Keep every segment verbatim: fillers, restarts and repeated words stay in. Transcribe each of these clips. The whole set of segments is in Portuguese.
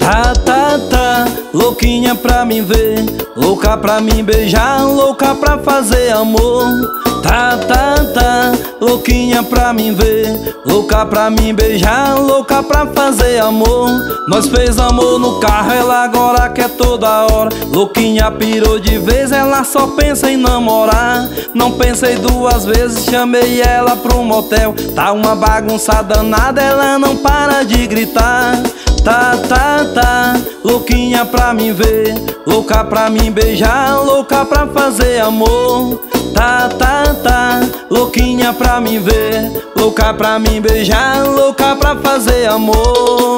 Tá, tá, tá, louquinha pra me ver, louca pra me beijar, louca pra fazer amor. Tá, tá, tá, louquinha pra me ver, louca pra me beijar, louca pra fazer amor. Nós fez amor no carro, ela agora quer toda hora. Louquinha pirou de vez, ela só pensa em namorar. Não pensei duas vezes, chamei ela pro motel. Tá uma bagunça danada, ela não para de gritar. Tá, tá, tá, louquinha pra me ver, louca pra me beijar, louca pra fazer amor. Tá, tá, tá, louquinha pra me ver, louca pra me beijar, louca pra fazer amor.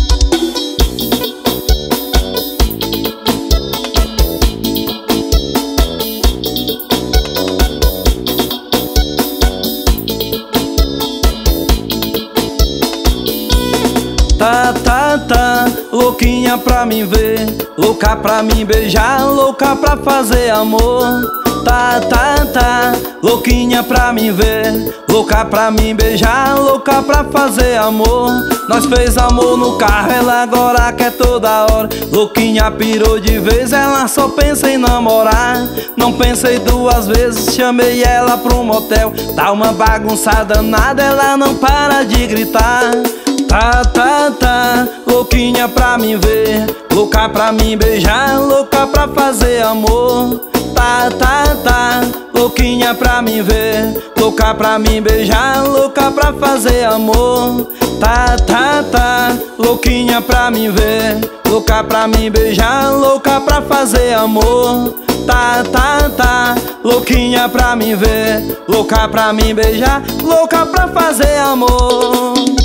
Tá, tá, tá, louquinha pra me ver, louca pra me beijar, louca pra fazer amor. Tá, tá, tá, louquinha pra me ver, louca pra me beijar, louca pra fazer amor. Nós fez amor no carro, ela agora quer toda hora. Louquinha pirou de vez, ela só pensa em namorar. Não pensei duas vezes, chamei ela pro motel. Tá uma bagunça danada, ela não para de gritar. Tá, tá, tá, louquinha pra me ver, louca pra me beijar, louca pra fazer amor. Tá, tá, tá, louquinha pra me ver, louca pra me beijar, louca pra fazer amor. Tá, tá, tá, louquinha pra me ver, louca pra me beijar, louca pra fazer amor. Tá, tá, tá, louquinha pra me ver, louca pra me beijar, louca pra fazer amor.